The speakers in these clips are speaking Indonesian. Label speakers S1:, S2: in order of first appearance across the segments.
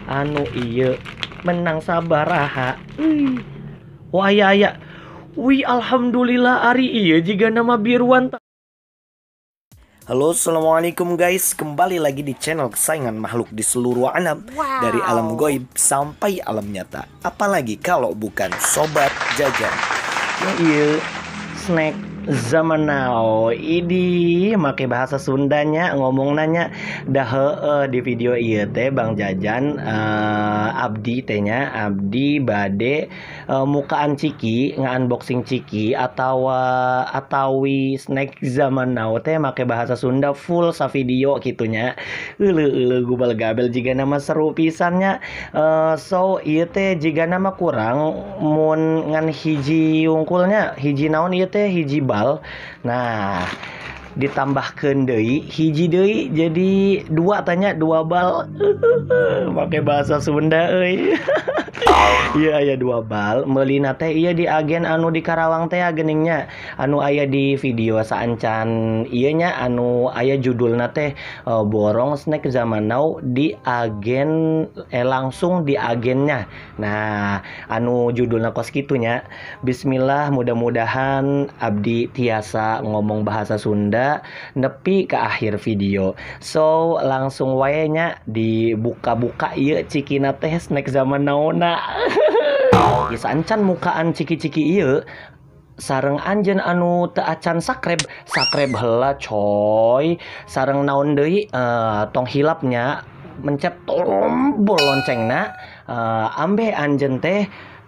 S1: anu iya menang sabaraha. Wah aya. Wih, alhamdulillah ari iya jika nama biruan. Halo, assalamualaikum guys. Kembali lagi di channel kesayangan makhluk di seluruh alam. Dari alam goib sampai alam nyata. Apalagi kalau bukan Sobat Jajan. Iya, snack zaman now. Ini make bahasa Sundanya ngomong nanya dah di video iya teh Bang Jajan abdi tehnya abdi bade mukaan ciki nge-unboxing ciki atawi snack zaman now teh make bahasa Sunda full sa video gitunya. Gubal gabel jika nama seru pisannya. So iya teh jika nama kurang mun ngan hiji ungkulnya hiji naon iya teh hiji bal. Nah, ditambahkeun deui hiji deui jadi dua tanya dua bal. Pakai bahasa Sunda euy. Iya aya dua bal meulina teh ieu di agen anu di Karawang teh geningnya anu aya di video saancan ieu nya anu aya judulna teh borong snack zaman now di agen langsung di agennya. Nah, anu judulna kos kitunya. Bismillah, mudah-mudahan abdi tiasa ngomong bahasa Sunda nepi ke akhir video. So langsung wae nya dibuka-buka ieu cikina teh snack zaman now-na. Geus ancan mukaan ciki-ciki ieu sareng anjeun anu teu acan sakreb heula coy. Sareng naon deui tong hilapnya mencet tombol loncengna ambe anjeun teh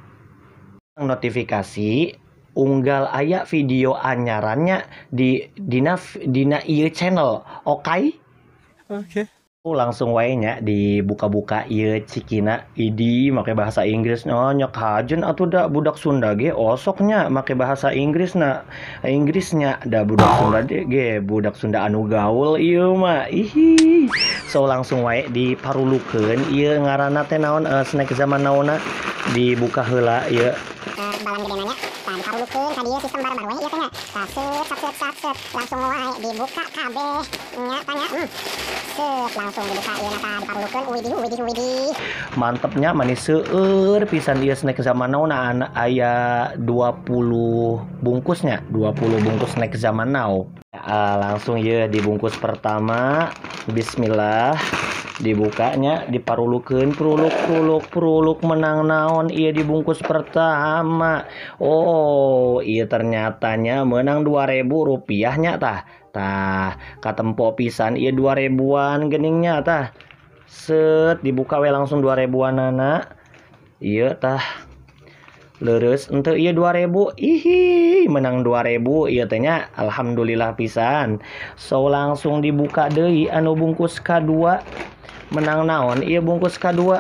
S1: notifikasi unggal aya video anyarannya di dina ieu channel. Oke. Langsung wae nya dibuka-buka ieu cikina idi make bahasa Inggris nyok hajeun atuh da budak Sunda ge osoknya make bahasa Inggrisnya da budak Sunda ge budak Sunda anu gaul ieu mah. So langsung wae diparulukeun ieu ngaranna teh naon snack zaman now-na dibuka heula ieu balan gede nanya diparulukeun ka dieu sistem baru-baru ieu teh nya set langsung wae dibuka kabeh nya tanya langsung dibuka ieu nata diparulukeun widih mantepnya manis seueur pisan ieu snack zaman now na aya 20 bungkusnya 20 bungkus snack zaman now. Langsung ieu dibungkus pertama bismillah dibukanya diparulukeun pruluk menang naon ieu dibungkus pertama. Oh ieu ternyatanya menang 2.000 rupiahnya tah katempo pisan ieu 2.000-an geningnya tah set dibuka we langsung 2.000-an nana ieu tah leres ente ieu 2.000 menang 2.000 ieu teh nya alhamdulillah pisan. So langsung dibuka deui anu bungkus kadua menang naon ieu bungkus kadua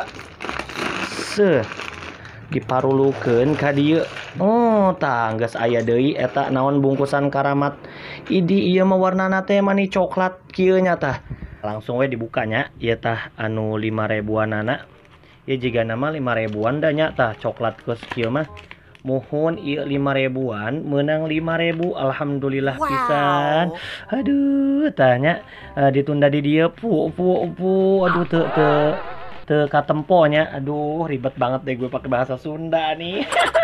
S1: diparulukeun ka dieu. Tah geus aya deui eta naon bungkusan karamat idi ieu mah warnana teh mani coklat kieu nya tah. Langsung we dibukanya ieu tah anu 5.000-anana ieu jiga nama 5.000-an da nya tah coklat geus kieu mah mohon ieu 5.000-an menang 5.000 alhamdulillah pisan. Aduh tanya ditunda di dieu pu aduh teu katemponya. Aduh ribet banget deh gue pakai bahasa Sunda nih.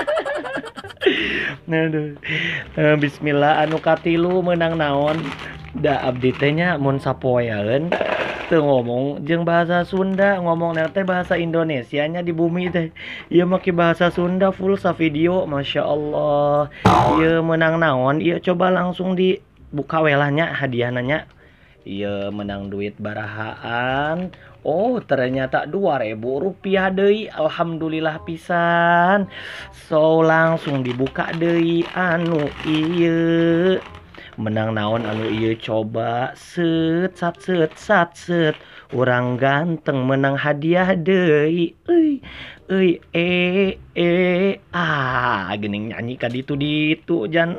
S1: Aduh. Bismillah anu katilu menang naon da abdi teh nya mun sapoeaeun teu ngomong jeung bahasa Sunda ngomong teh bahasa Indonesia nya di bumi teh ieu make bahasa Sunda full sa video. Masya Allah ieu menang naon ieu coba langsung dibuka welahnya hadiahna nya ieu menang duit barahaan. Oh ternyata 2.000 rupiah deui alhamdulillah pisan. So langsung dibuka deui anu ieu menang naon anu ieu coba set urang ganteng menang hadiah deui geuning nyanyi ka ditu jan.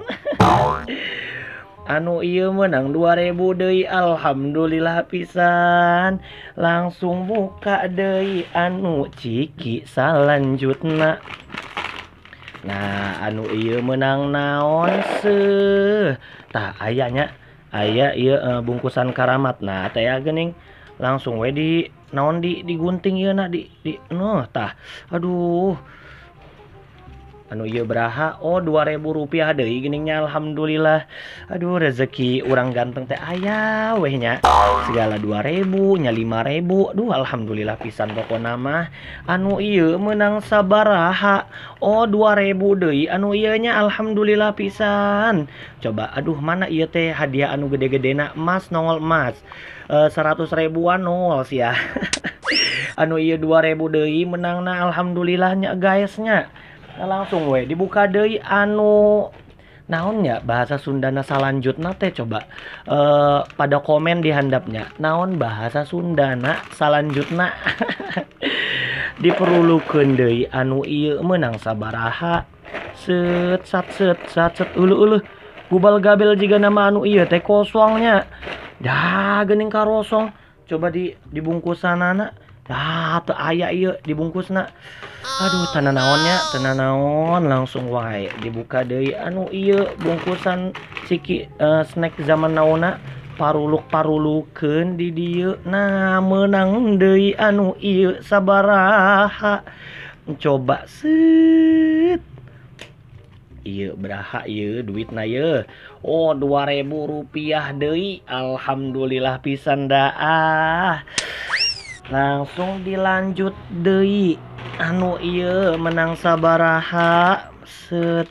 S1: Anu ieu menang 2.000 deui alhamdulillah pisan. Langsung buka deui anu ciki salanjutna. Nah anu ieu menang naon tah aya ieu bungkusan karamat. Nah teh geuning langsung we di naon digunting ieu na di tah. Aduh. Anu ieu beraha? Oh, Rp2.000 deui geuninnya alhamdulillah. Aduh, rezeki urang ganteng teh aya weh nya. Segala 2.000 nya 5.000. Aduh, alhamdulillah pisan pokona mah. Anu ieu menang sabaraha? Oh, 2.000 deui. Anu ieu nya alhamdulillah pisan. Coba aduh mana ieu teh hadiah anu gede-gedena emas nongol emas. 100 ribuan nol sia. Anu ieu 2.000 deui menangna alhamdulillah nya guys nya. Nah, langsung we dibuka deui anu naonnya bahasa Sundana salanjutna teh coba pada komen di handapnya naon bahasa Sundana salanjutna. Diperulukeun deui anu ieu meunang sabaraha set uluh gubal gabel jiga nama anu ieu teh kosongnya dah geuning karosong coba dibungkusanana dah teu aya ieu dibungkusna. Aduh, tenan naon langsung wae dibuka deui anu ieu bungkusan ciki snack zaman naonna paruluk-parulukeun di dieu. Nah, meunang deui anu ieu sabaraha? Coba set. Ieu beraha ieu duitna ieu? Oh, Rp2.000 deui. Alhamdulillah pisan dah. Langsung dilanjut deui. Anu ieu menang sabaraha? Set.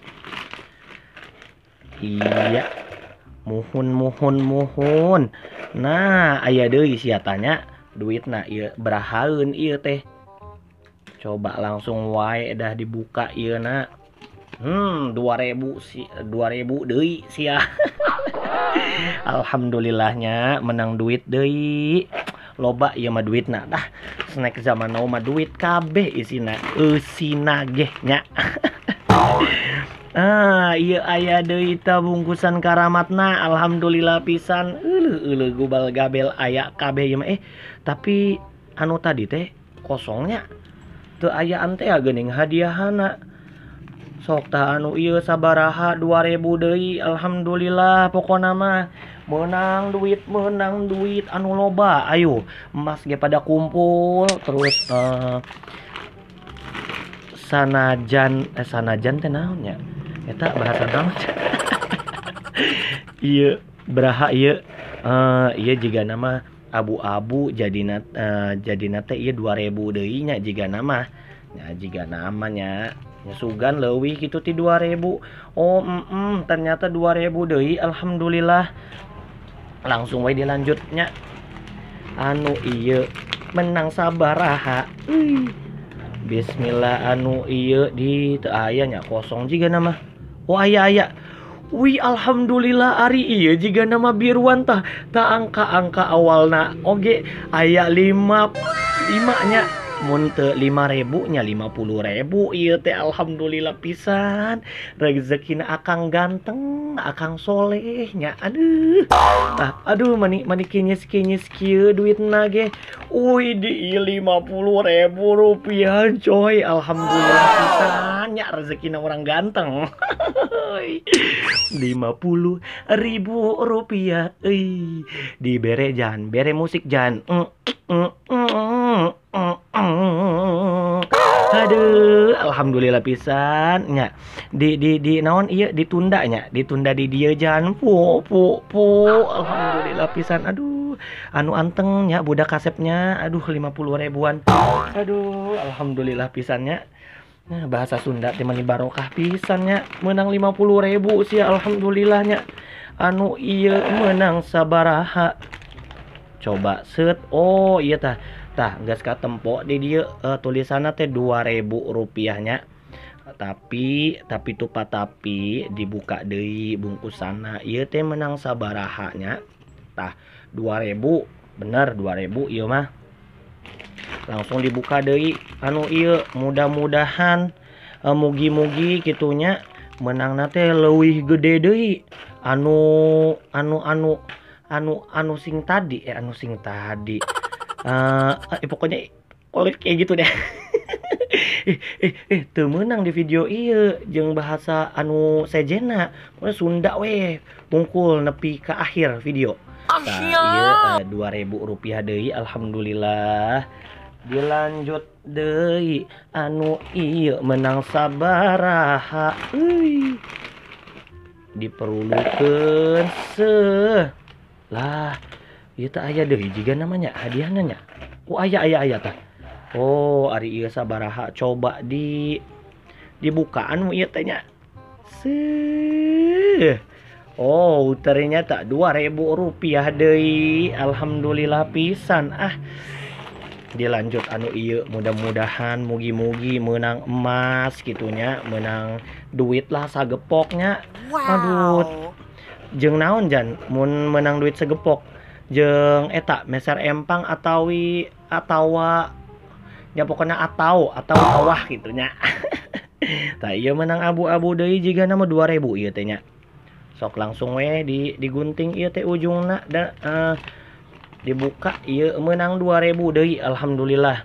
S1: Iya. Muhun. Nah, aya deui sia tanya duitna ieu berahaeun ieu teh. Coba langsung wae dah dibuka ieuna. 2.000 deui sia. Alhamdulillahnya menang duit deui. Loba ieu mah duitna dah. Snack zaman now mah duit kabeh isina. Eusina geh nya. Ieu aya deui ta bungkusan karamatna. Alhamdulillah pisan. Euleuh gubal gabel aya kabeh ieu mah. Tapi anu tadi teh kosongnya. Teu ayaan teh geuning hadiahana. Sok tah anu ieu sabaraha 2.000 deui. Alhamdulillah pokona mah menang duit anu loba. Ayo emas ge pada kumpul terus sanajan teh naon nya eta bahasa naon. Ieu beraha ieu ieu jiga nama abu-abu jadina teh ieu 2.000 deui nya jiga nama nya jiga namanya nya sugan leuwih kitu ti 2.000. Oh ternyata 2.000 deui alhamdulillah. Langsung we dilanjutnya anu ieu menang sabaraha? Bismillah anu ieu di teu aya nya kosong jiga nama. Oh aya. Wih alhamdulillah ari ieu jiga nama biruan tah angka awalna oge aya 5 nya. Mun teu 5.000 nya 50.000 ieu teh alhamdulillah pisan. Rezekina akang ganteng, akang soleh nya. Aduh mani kinyis kieu duitna ge. Wih di 50.000 rupiah coy. Alhamdulillah pisan nya rezekina orang ganteng. 50.000 rupiah euy. Dibere jan, bere musik jan. Aduh, alhamdulillah pisan nya. Di naon ieu ditunda nya, ditunda di dieu jan. Alhamdulillah pisan. Aduh, anu anteng nya budak kasepnya. Aduh 50 ribuan. Aduh, alhamdulillah pisannya. Nah, bahasa Sunda teh mani barokah pisannya. Menang 50.000 sih alhamdulillahnya. Anu ieu menang sabaraha? Coba set. Oh, iya tah geus katempo di dieu tulisanna teh 2.000 rupiahnya. Tapi dibuka deui bungkusanna. Ieu teh menang sabaraha nya? Tah 2.000. Bener 2.000 ieu mah. Langsung dibuka deui anu ieu mudah-mudahan mugi-mugi kitunya menangna teh leuwih gede deui anu sing tadi pokoknya kayak gitu deh. Teu meunang di video ieu jeung bahasa anu sejena Sunda we bungkul nepi ka akhir video. Iya, 2.000 rupiah deui, alhamdulillah. Dilanjut deui anu ieu menang sabaraha euy. Diperlukeun lah ieu teh aya deui jiga namanya hadiahna nya. Oh aya tah. Oh ari ieu sabaraha coba dibukaan ieu teh nya. Oh ternyata 2.000 rupiah deui, alhamdulillah pisan. Dilanjut anu ieu mudah-mudahan mugi-mugi menang emas gitunya, menang duit lah sagepoknya. Aduh jeung naon jan mun menang duit sagepok jeung eta meser empang atawa nya pokona atau awah gitunya. Tah ieu menang abu-abu deui jiga nama 2.000 ieu teh nya. Sok langsung we digunting ieu teh ujungna dibuka ieu menang 2.000 deui, alhamdulillah.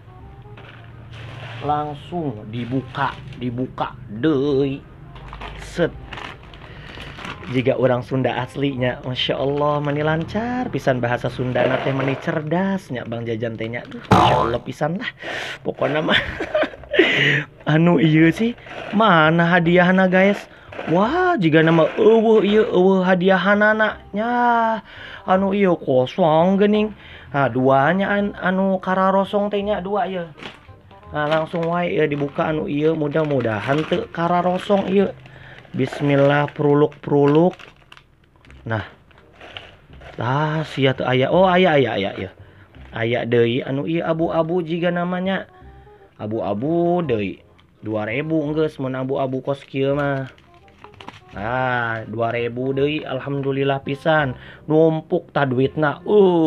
S1: Langsung dibuka deui. Set. Jika orang Sunda aslinya, Masya Allah mani lancar pisan bahasa Sunda teh mani cerdasnya Bang Jajan tehnya. Masya Allah pisan lah. Pokoknya mah anu ieu sih mana hadiahna guys. Wah, jika nama eueuh hadiahanana nya anu ieu kosong geuning. Duanya anu kararosong teh nya dua ieu. Langsung wae dibuka anu ieu mudah-mudahan teu kararosong ieu. Bismillah pruluk. Nah. Sia teu aya. Oh aya ieu. Aya deui anu ieu abu-abu jiga namanya. Abu-abu deui. 2.000 geus mun abu-abu kos kieu mah. 2.000 deui, alhamdulillah pisan. Numpuk ta duitna.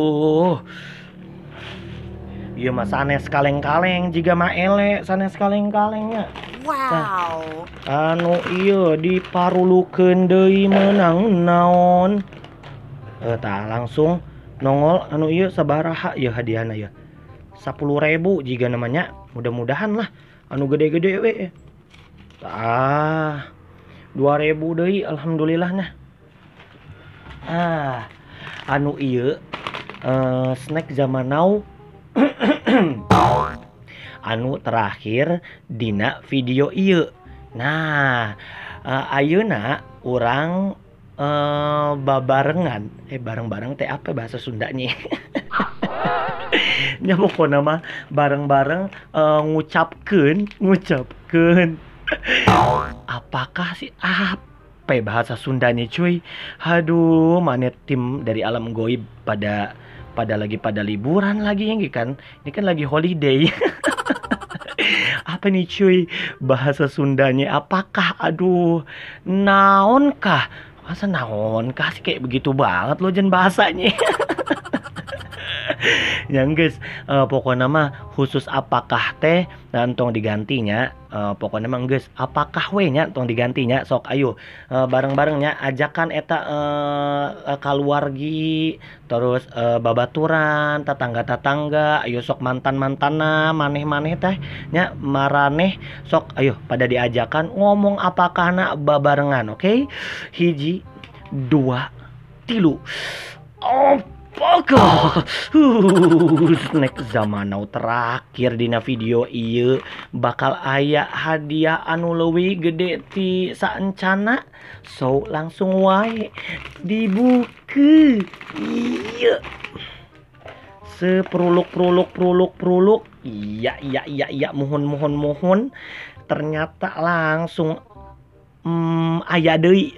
S1: Ieu mah sanes kaleng-kaleng jiga mah ele sanes kaleng-kalengnya. Wow. Anu ieu diparulukeun deui meunang naon. Tah langsung nongol anu ieu sabaraha ieu hadiahna ieu. 10.000 jiga namanya. Mudah-mudahan lah anu gede-gede we. 2.000 deui alhamdulillah nah. Anu ieu snack zaman now anu terakhir dina video ieu. Nah, ayeuna urang babarengan bareng-bareng teh apa bahasa Sundanya? Nya pokona mah bareng-bareng ngucapkeun apakah sih apa bahasa Sundanya cuy? Aduh, mana tim dari alam goib pada liburan lagi kan? Ini kan lagi holiday. Apa nih cuy? Bahasa Sundanya apakah? Aduh, naonkah? Masa naonkah sih kayak begitu banget loh jen bahasanya. Yang guys, pokoknya mah khusus apakah teh tong digantinya. Pokoknya mah guys, apakah we nya tong digantinya. Sok ayo bareng-barengnya ajakan eta kaluargi terus babaturan tetangga-tetangga. Ayo sok mantan-mantana maneh-maneh teh nya maraneh sok ayo pada diajakan ngomong apakah na babarengan, oke? 1 2 3. Apakah snack zaman now terakhir dina video ieu bakal aya hadiah anu leuwih gede ti saencana. So langsung wae dibuka ieu sepruluk. Iya mohon ternyata langsung aya deui.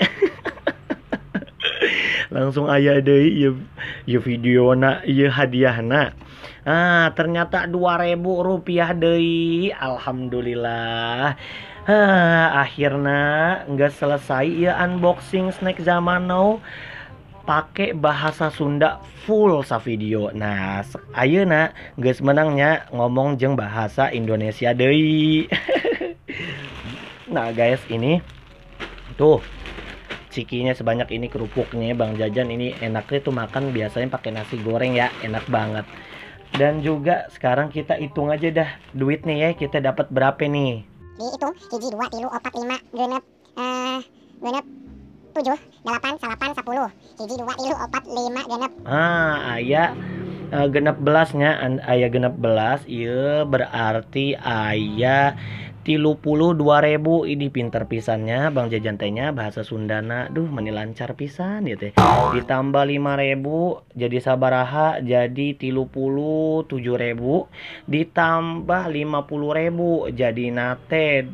S1: Langsung aya deui ieu videona ieu hadiahna. Ternyata 2.000 rupiah deui, alhamdulillah. Akhirna nggak selesai ieu unboxing snack zaman now pakai bahasa Sunda full sa video. Nah ayeuna geus menangnya ngomong jeung bahasa Indonesia deui. Nah guys, ini tuh cikinya sebanyak ini, kerupuknya Bang Jajan ini enaknya tuh makan biasanya pakai nasi goreng ya, enak banget. Dan juga sekarang kita hitung aja dah duitnya ya, kita dapat berapa nih?
S2: Dihitung 1 2 3 4 5 genep 7, 8, 8, 10. Hiji 2 3 4 5 genep.
S1: Aya genep belasnya, aya genep belas. Iya berarti aya 32.000. Ini pinter pisannya Bang Jajan tehnya bahasa Sundana. Duh meni lancar pisan ya teh. Ditambah 5.000 jadi sabaraha? Jadi 37.000 ditambah 50.000 jadi nate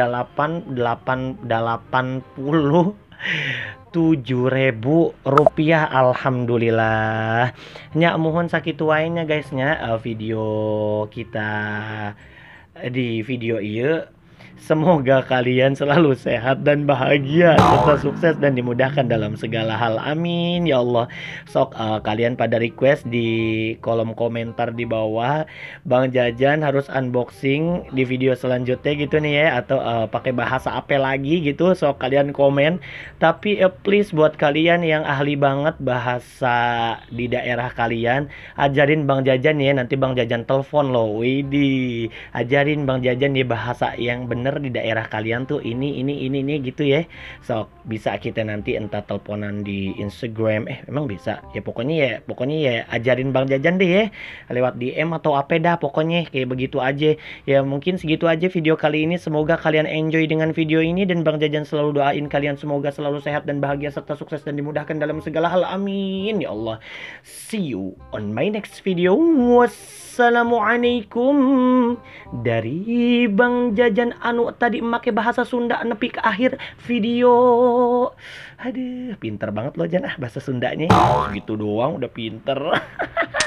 S1: 87.000 rupiah. Alhamdulillah nya mohon sakitu wae nya guys nya video kita di video iya. Semoga kalian selalu sehat dan bahagia serta sukses dan dimudahkan dalam segala hal. Amin ya Allah. Sok kalian pada request di kolom komentar di bawah Bang Jajan harus unboxing di video selanjutnya gitu nih ya, atau pakai bahasa apa lagi gitu. Sok kalian komen. Tapi please buat kalian yang ahli banget bahasa di daerah kalian, ajarin Bang Jajan ya. Nanti Bang Jajan telepon loh. Widih, ajarin Bang Jajan ya bahasa yang bener di daerah kalian tuh ini gitu ya. So bisa kita nanti entah teleponan di Instagram, emang bisa ya. Pokoknya ya ajarin Bang Jajan deh ya lewat DM atau apa dah, pokoknya kayak begitu aja ya. Mungkin segitu aja video kali ini. Semoga kalian enjoy dengan video ini dan Bang Jajan selalu doain kalian semoga selalu sehat dan bahagia serta sukses dan dimudahkan dalam segala hal. Amin ya Allah. See you on my next video. Wassalamualaikum dari Bang Jajan anu tadi make bahasa Sunda nepi ke akhir video. Aduh, pinter banget loh Jan bahasa Sundanya. Gitu doang udah pinter.